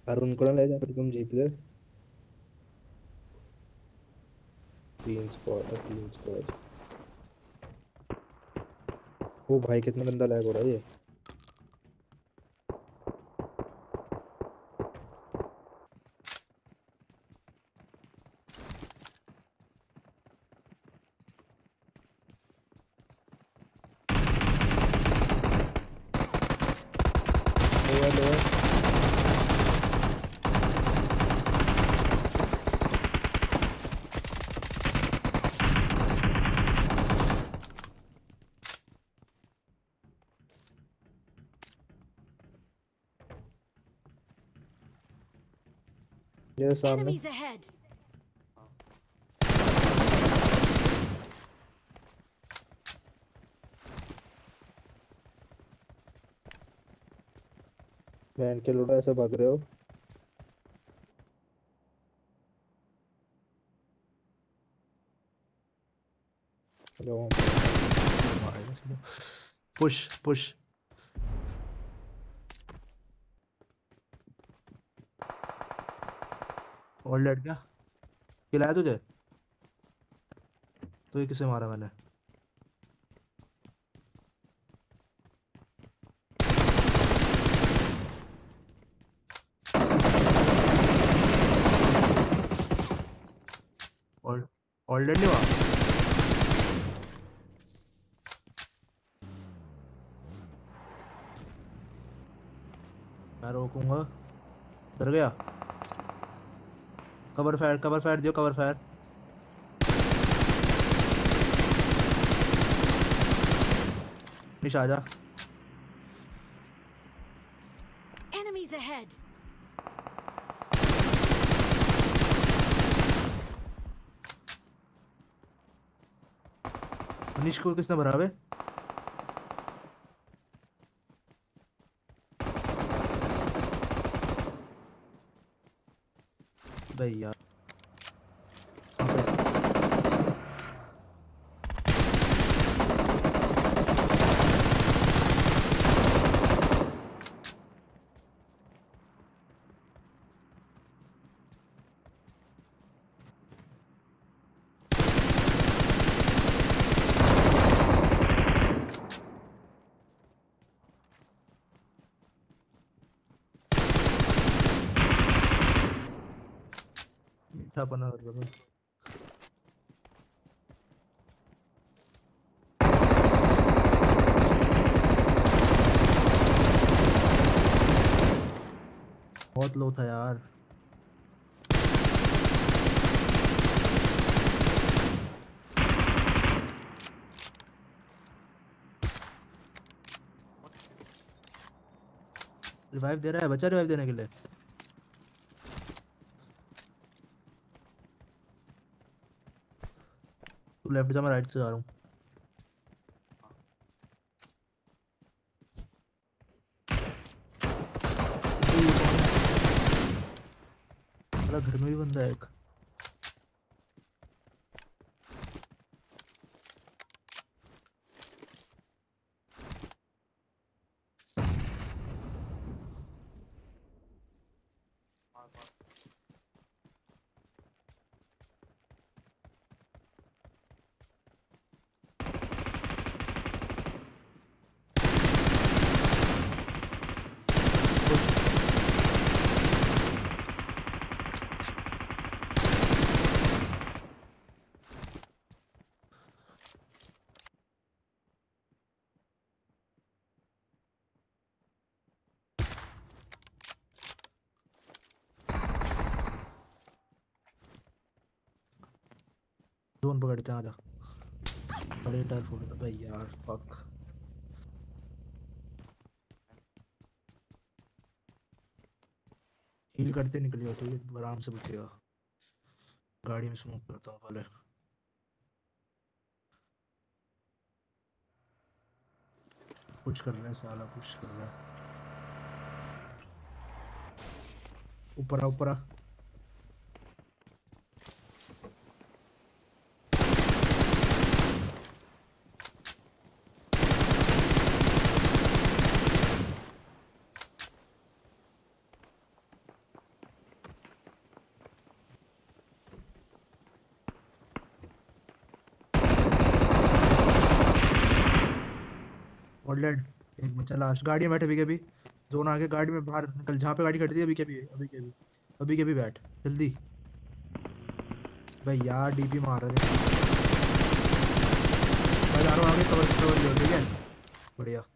और उनको ना ले जा, फिर तुम जीत गए। 3 स्क्वाड है, 3 स्क्वाड। ओ भाई कितना गंदा लैग हो रहा है ये। Lower lower. ये सामने। Enemies ahead! वैन के लोड़ा ऐसे भाग रहे हो। हेलो। मारेगा सीधा। Push push. और लड़ गया। खिलाया तुझे? तो ये किसे मारा मैंने? और ऑलरेडी नहीं हुआ। मैं रोकूंगा। डर गया। कवर फायर दियो, कवर फायर। निशा आजा। Enemies ahead! मनीष को किसने भरा बे? भैया वहाँ पे। मीठा बना रहा है। बहुत लो था यार। रिवाइव दे रहा है बच्चा, रिवाइव देने के लिए। तू लेफ्ट जा, मैं राइट से जा रहा हूँ। ये कौन है? साला घर में भी बंदा है एक। जोन पकड़ते हैं, आजा। बड़े टायर फोड़ दे भाई यार, फक। हील करते निकलियो तो ये आराम से बचेगा। गाड़ी में स्मोक करता हूँ पहले। पुश कर रहा है साला, पुश कर रहा है। ऊपर आ, ऊपर आ। और लेड एक बच्चा लास्ट गाड़ी में बैठे अभी के अभी जोन आके गाड़ी में बाहर निकल जहाँ पे गाड़ी खड़ी थी अभी के अभी बैठ जल्दी भाई यार डीपी मार रहे थे मैं जा रहा हूँ आगे कवर ले ठीक है बढ़िया